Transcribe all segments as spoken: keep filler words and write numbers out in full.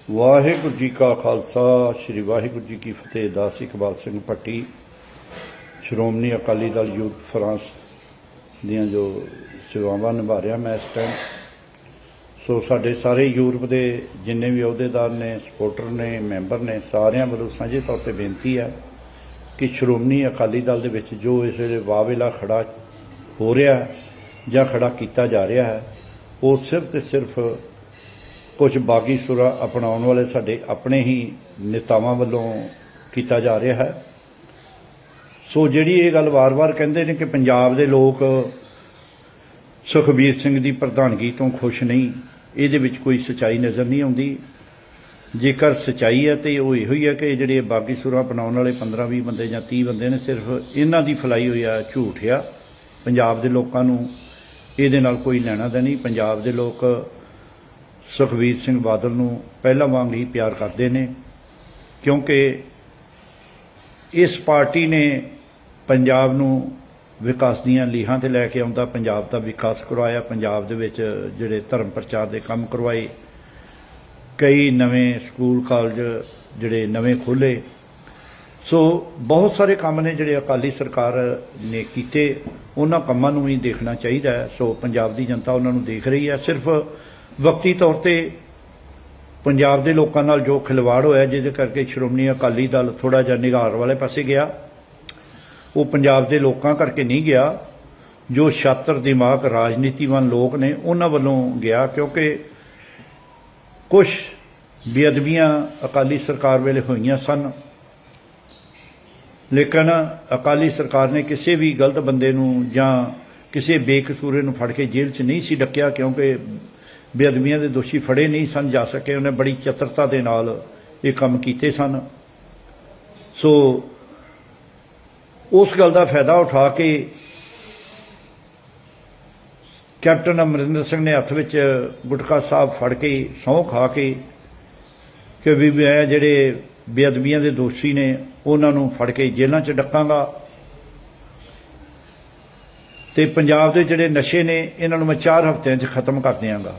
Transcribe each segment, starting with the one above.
वाहिगुरू जी का खालसा श्री वाहिगुरू जी की फतेह। दास इकबाल सिंह भट्टी श्रोमणी Akali Dal youth France दियां जो सेवावां निभा रहा मैं इस टाइम। सो साडे सारे यूरोप के जिन्ने भी अहुदेदार ने, सपोर्टर ने, मैंबर ने, सारियां वालों साझे तौर पर बेनती है कि श्रोमणी अकाली दल दे विच जो इस वेले वावेला खड़ा हो रहा है जां खड़ा किया जा रहा है वो सिर्फ तो सिर्फ कुछ बागी सुरा अपनाने वाले साडे अपने ही नेतावां वालों किया जा रहा है। सो जिहड़ी ये गल वार वार कहंदे ने कि पंजाब दे लोग सुखबीर सिंह दी प्रधानगी तो खुश नहीं, इहदे विच कोई सच्चाई नज़र नहीं आउंदी। जेकर सच्चाई है तो वो इहो ही है कि जिहड़े बागी सुरा अपनाने वाले पंद्रह भी बंदे जां तीह बंदे ने सिर्फ इन्हां दी फैलाई हुई है झूठ आ। पंजाब दे लोकां नूं इहदे नाल कोई लैणा देना नहीं। पंजाब दे लोग सुखबीर सिंह बादल नूं पहला वांग ही प्यार करते हैं क्योंकि इस पार्टी ने पंजाब नूं विकास दीआं लीहां ते लैके आउंदा, पंजाब दा विकास करवाया, पंजाब दे विच जिहड़े धर्म प्रचार दे काम करवाए, कई नवें स्कूल कॉलेज जिहड़े नवें खोले। सो बहुत सारे काम ने जिहड़े अकाली सरकार ने कीते, उन्हां कामां नूं भी देखना चाहिए है। सो पंजाब दी जनता उन्हां नूं देख रही है। सिर्फ वक्ती तौर पर पंजाब के लोगों नाल जो खिलवाड़ होया जिहदे करके श्रोमणी अकाली दल थोड़ा जिहा निगार वाले पासे गया, वो पंजाब के लोगों करके नहीं गया, जो छात्र दिमाग राजनीतिवान लोग ने उन्हां वल्लों गया। क्योंकि कुछ बेअदबियां अकाली सरकार वेले होईयां सन, लेकिन अकाली सरकार ने किसी भी गलत बंदे नूं जां किसी बेकसूरे नूं फड़ के जेल च नहीं सी डकिया क्योंकि बेअदबियां दे दोषी फड़े नहीं सन जा सके। उन्हें बड़ी चतुरता दे नाल ये काम कीते सन। सो उस गल का फायदा उठा के कैप्टन अमरिंदर सिंह ने हत्थ विच गुटका साहब फड़ के सौं खा के कि भी मैं जिहड़े बेअदबियां दे दोषी ने उन्हां नूं फड़ के जेलां च डकांगा ते पंजाब दे जिहड़े नशे ने इन्हां नूं मैं चार हफ्तिਆਂ च खत्म कर दिआंगा।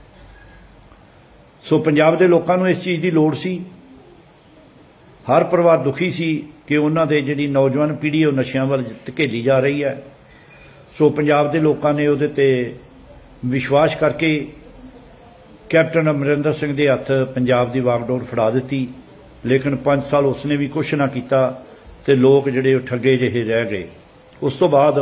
सो पंजाब के लोगों को इस चीज़ की लोड़ सी। हर परिवार दुखी सी कि उन्हां दे जिहड़ी नौजवान पीढ़ी वो नशियां वल धकेली जा रही है। सो पंजाब के लोगों ने उहदे ते विश्वास करके कैप्टन अमरिंदर सिंह के हत्थ पंजाब की वागडोर फड़ा दी। लेकिन पांच साल उसने भी कुछ ना किया तो लोग जिहड़े ठगे जिहे रह गए। उस तो बाद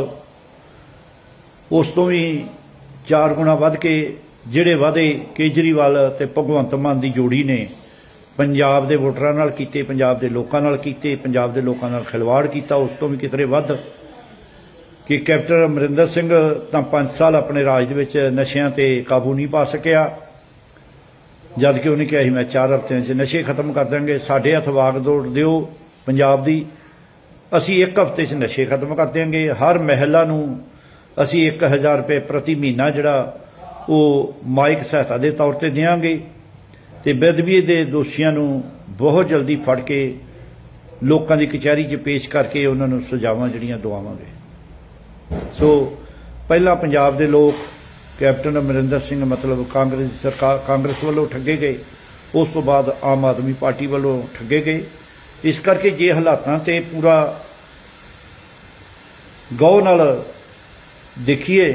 उस तो भी चार गुणा वध के जिहड़े वादे केजरीवाल ते भगवंत मान की जोड़ी ने पंजाब के वोटरां नाल कीते, पंजाब के लोगों नाल कीते, पंजाब के लोगों नाल खिलवाड़ किया, उस तो भी कितने वध कि कैप्टन अमरिंदर सिंह तां पांच साल अपने राज दे विच नशियां ते काबू नहीं पा सकिया, जबकि उन्हें कहा मैं चार हफ्तिਆਂ च नशे खत्म कर देंगे। साडे हत्थ वागडोर दिओ पंजाब दी, असीं एक हफ्ते च नशे खत्म कर देंगे। हर महिला नूं असीं एक हज़ार रुपये प्रति महीना जिहड़ा वो माइक सहायता के तौर पर देंगे तो बेअदबी के दोषियों नूं बहुत जल्दी फड़ के लोगों की कचहरी च पेश करके उन्होंने सजावां जिहड़ियां दवावांगे। सो पहला पंजाब के लोग कैप्टन अमरिंदर सिंह मतलब कांग्रेस सरकार कांग्रेस वालों ठगे गए, उस तो बाद आम आदमी पार्टी वालों ठगे गए। इस करके जे हालातां ते पूरा गौर नाल देखिए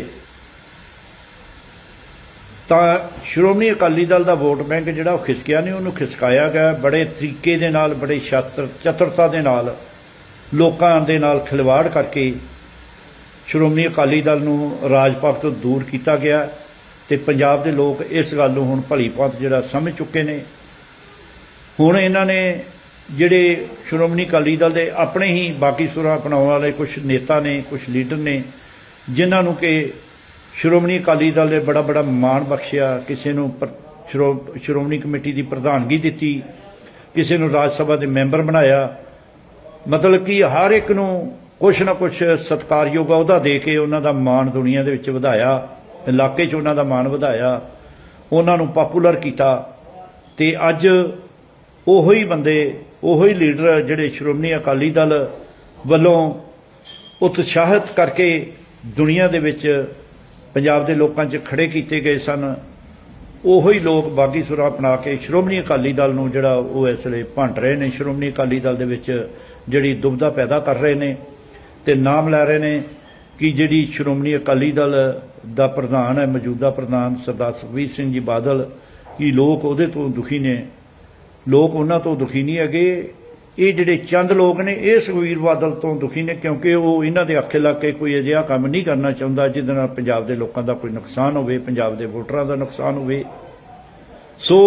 तो श्रोमणी अकाली दल का वोट बैंक जिहड़ा खिसकिया नहीं, उन्होंने खिसकाया गया बड़े तरीके दे नाल, बड़े छात्र चतुरता दे नाल लोकां दे नाल खिलवाड़ करके श्रोमणी अकाली दल नूं राजपाट तो दूर किया गया। तो पंजाब के लोग इस गल नूं हुण भली भांत जिहड़ा समझ चुके ने। हुण इन्हां ने जिहड़े श्रोमणी अकाली दल के अपने ही बाकी सुरां अपनाउण वाले कुछ नेता ने, कुछ लीडर ने, जिन्हां नूं कि श्रोमणी अकाली दल ने बड़ा बड़ा मान बख्शिया, किसी नूं श्रो श्रोमणी कमेटी की प्रधानगी दी, किसी नूं राज सभा के मैंबर बनाया, मतलब कि हर एक नूं कुछ ना कुछ सत्कारयोग अहुदा दे के उन्हां दा मान दुनिया दे विच वधाया, इलाके च उन्हां दा मान वधाया, उन्हां नूं पॉपूलर कीता। ते अज ओही बंदे ओही लीडर जिहड़े श्रोमणी अकाली दल वल्लों उत्साहित करके दुनिया दे विच पंजाब के लोगों च खड़े किए गए सन, ਉਹੋ ਹੀ ਲੋਕ ਬਾਗੀ ਸੁਰਾ ਅਪਣਾ ਕੇ ਸ਼੍ਰੋਮਣੀ ਅਕਾਲੀ ਦਲ ਨੂੰ ਜਿਹੜਾ ਉਹ ਇਸ ਵੇਲੇ ਭੰਡ ਰਹੇ ਨੇ, ਸ਼੍ਰੋਮਣੀ ਅਕਾਲੀ ਦਲ ਦੇ ਵਿੱਚ ਜਿਹੜੀ ਦੁਬਿਧਾ ਪੈਦਾ ਕਰ ਰਹੇ ਨੇ ਤੇ ਨਾਮ ਲੈ ਰਹੇ ਨੇ ਕਿ ਜਿਹੜੀ ਸ਼੍ਰੋਮਣੀ ਅਕਾਲੀ ਦਲ ਦਾ ਪ੍ਰਧਾਨ ਹੈ, ਮੌਜੂਦਾ ਪ੍ਰਧਾਨ ਸਰਦਾਰ ਸੁਖਬੀਰ ਸਿੰਘ ਜੀ ਬਾਦਲ, ਕਿ ਲੋਕ ਉਹਦੇ ਤੋਂ ਦੁਖੀ ਨੇ। ਲੋਕ ਉਹਨਾਂ ਤੋਂ ਦੁਖੀ ਨਹੀਂ ਹੈਗੇ। ਇਹ ਜਿਹੜੇ ਚੰਦ ਲੋਕ ਨੇ ਇਹ ਸੁਖਬੀਰ ਬਾਦਲ ਤੋਂ ਦੁਖੀ ਨੇ, ਕਿਉਂਕਿ ਉਹ ਇਹਨਾਂ ਦੇ ਆਖੇ ਲੱਗ ਕੇ ਕੋਈ ਅਜਿਹਾ ਕੰਮ ਨਹੀਂ ਕਰਨਾ ਚਾਹੁੰਦਾ ਜਿਹਦੇ ਨਾਲ ਪੰਜਾਬ ਦੇ ਲੋਕਾਂ ਦਾ ਕੋਈ ਨੁਕਸਾਨ ਹੋਵੇ, ਪੰਜਾਬ ਦੇ ਵੋਟਰਾਂ ਦਾ ਨੁਕਸਾਨ ਹੋਵੇ। ਸੋ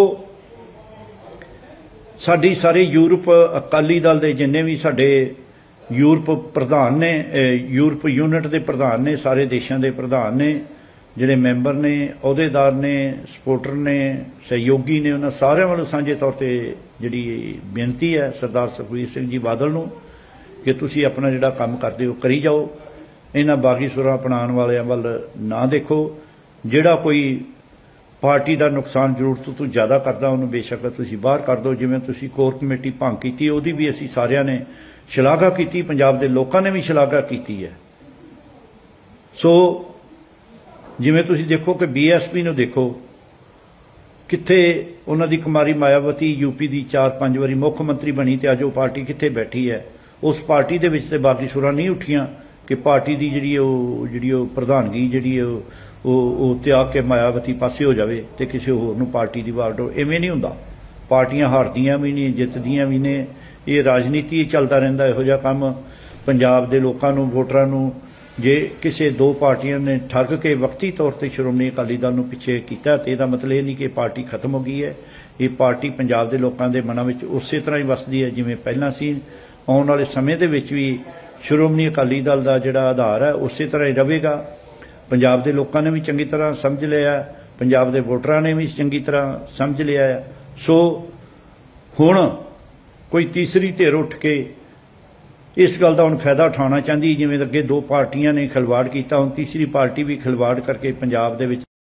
ਸਾਡੀ ਸਾਰੇ ਯੂਰਪ ਅਕਾਲੀ ਦਲ ਦੇ ਜਿੰਨੇ ਵੀ ਸਾਡੇ ਯੂਰਪ ਪ੍ਰਧਾਨ ਨੇ, ਯੂਰਪ ਯੂਨਿਟ ਦੇ ਪ੍ਰਧਾਨ ਨੇ, ਸਾਰੇ ਦੇਸ਼ਾਂ ਦੇ ਪ੍ਰਧਾਨ ਨੇ, ਜਿਹੜੇ ਮੈਂਬਰ ਨੇ, ਅਹੁਦੇਦਾਰ ਨੇ, ਸਪੋਰਟਰ ਨੇ, ਸਹਿਯੋਗੀ ਨੇ, ਉਹਨਾਂ ਸਾਰਿਆਂ ਵੱਲੋਂ ਸਾਂਝੇ ਤੌਰ ਤੇ ਜਿਹੜੀ ਬੇਨਤੀ ਹੈ ਸਰਦਾਰ ਸੁਖਬੀਰ ਸਿੰਘ ਜੀ ਬਾਦਲ ਨੂੰ ਕਿ ਤੁਸੀਂ ਆਪਣਾ ਜਿਹੜਾ ਕੰਮ ਕਰਦੇ ਹੋ ਕਰੀ ਜਾਓ, ਇਹਨਾਂ ਬਾਗੀ ਸੁਰਾਂ ਅਪਣਾਉਣ ਵਾਲਿਆਂ ਵੱਲ ਨਾ ਦੇਖੋ। ਜਿਹੜਾ ਕੋਈ ਪਾਰਟੀ ਦਾ ਨੁਕਸਾਨ ਜ਼ਰੂਰਤ ਤੋਂ ਜ਼ਿਆਦਾ ਕਰਦਾ ਉਹਨੂੰ ਬੇਸ਼ੱਕ ਤੁਸੀਂ ਬਾਹਰ ਕਰ ਦਿਓ। ਜਿਵੇਂ ਤੁਸੀਂ ਕੋਰ ਕਮੇਟੀ ਭੰਗ ਕੀਤੀ, ਉਹਦੀ ਵੀ ਅਸੀਂ ਸਾਰਿਆਂ ਨੇ ਸ਼ਲਾਘਾ ਕੀਤੀ, ਪੰਜਾਬ ਦੇ ਲੋਕਾਂ ਨੇ ਵੀ ਸ਼ਲਾਘਾ ਕੀਤੀ ਹੈ। ਸੋ ਜਿਵੇਂ ਤੁਸੀਂ ਦੇਖੋ ਕਿ ਬੀ ਐਸ ਪੀ ਨੂੰ ਦੇਖੋ, ਕਿੱਥੇ ਉਹਨਾਂ ਦੀ ਕੁਮਾਰੀ ਮਾਇਆਵਤੀ ਯੂਪੀ ਦੀ ਚਾਰ ਪੰਜ ਵਾਰੀ ਮੁੱਖ ਮੰਤਰੀ ਬਣੀ ਤੇ ਅੱਜ ਉਹ ਪਾਰਟੀ ਕਿੱਥੇ ਬੈਠੀ ਹੈ। ਉਸ ਪਾਰਟੀ ਦੇ ਵਿੱਚ ਤੇ ਬਾਗੀ ਸੁਰਾਂ ਨਹੀਂ ਉੱਠੀਆਂ ਕਿ ਪਾਰਟੀ ਦੀ ਜਿਹੜੀ ਉਹ ਜਿਹੜੀ ਉਹ ਪ੍ਰਧਾਨਗੀ ਜਿਹੜੀ ਉਹ ਉਹ ਤਿਆਗ ਕੇ ਮਾਇਆਵਤੀ ਪਾਸੇ ਹੋ ਜਾਵੇ ਤੇ ਕਿਸੇ ਹੋਰ ਨੂੰ ਪਾਰਟੀ ਦੀ ਵਾਰ ਦਿਓ। ਇਵੇਂ ਨਹੀਂ ਹੁੰਦਾ। ਪਾਰਟੀਆਂ ਹਾਰਦੀਆਂ ਵੀ ਨਹੀਂ, ਜਿੱਤਦੀਆਂ ਵੀ ਨੇ। ਇਹ ਰਾਜਨੀਤੀ ਚੱਲਦਾ ਰਹਿੰਦਾ ਇਹੋ ਜਿਹਾ ਕੰਮ। ਪੰਜਾਬ ਦੇ ਲੋਕਾਂ ਨੂੰ, ਵੋਟਰਾਂ ਨੂੰ ਜੇ ਕਿਸੇ ਦੋ ਪਾਰਟੀਆਂ ਨੇ ਠੱਗ ਕੇ ਵਕਤੀ ਤੌਰ ਤੇ ਸ਼੍ਰੋਮਣੀ ਅਕਾਲੀ ਦਲ ਨੂੰ ਪਿੱਛੇ ਕੀਤਾ ਤੇ ਇਹਦਾ ਮਤਲਬ ਇਹ ਨਹੀਂ ਕਿ ਪਾਰਟੀ ਖਤਮ ਹੋ ਗਈ ਹੈ। ਇਹ ਪਾਰਟੀ ਪੰਜਾਬ ਦੇ ਲੋਕਾਂ ਦੇ ਮਨਾਂ ਵਿੱਚ ਉਸੇ ਤਰ੍ਹਾਂ ਹੀ ਵਸਦੀ ਹੈ ਜਿਵੇਂ ਪਹਿਲਾਂ ਸੀ। ਆਉਣ ਵਾਲੇ ਸਮੇਂ ਦੇ ਵਿੱਚ ਵੀ ਸ਼੍ਰੋਮਣੀ ਅਕਾਲੀ ਦਲ ਦਾ ਜਿਹੜਾ ਆਧਾਰ ਹੈ ਉਸੇ ਤਰ੍ਹਾਂ ਹੀ ਰਹੇਗਾ। ਪੰਜਾਬ ਦੇ ਲੋਕਾਂ ਨੇ ਵੀ ਚੰਗੀ ਤਰ੍ਹਾਂ ਸਮਝ ਲਿਆ, ਪੰਜਾਬ ਦੇ ਵੋਟਰਾਂ ਨੇ ਵੀ ਚੰਗੀ ਤਰ੍ਹਾਂ ਸਮਝ ਲਿਆ ਹੈ। ਸੋ ਹੁਣ ਕੋਈ ਤੀਸਰੀ ਧਿਰ ਉੱਠ ਕੇ ਇਸ ਗੱਲ ਦਾ ਹੁਣ ਫਾਇਦਾ ਉਠਾਉਣਾ ਚਾਹੁੰਦੀ, ਜਿਵੇਂ ਅੱਗੇ ਦੋ ਪਾਰਟੀਆਂ ਨੇ ਖਿਲਵਾੜ ਕੀਤਾ, ਹੁਣ ਤੀਸਰੀ ਪਾਰਟੀ ਵੀ ਖਿਲਵਾੜ ਕਰਕੇ ਪੰਜਾਬ ਦੇ ਵਿੱਚ